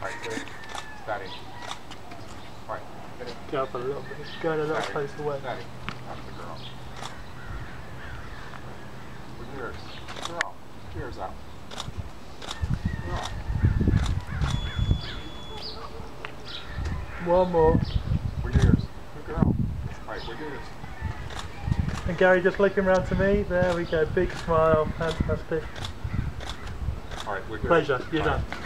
Alright, get it. Steady. Alright, get it. Go up a little bit. Go in a little closer away. Steady. That's the girl. With yours. Girl. Ears out. Girl. One more. With yours. Good girl. Alright, with yours. And Gary, just looking round to me. There we go. Big smile. Fantastic. Alright, with yours. Pleasure. You're done.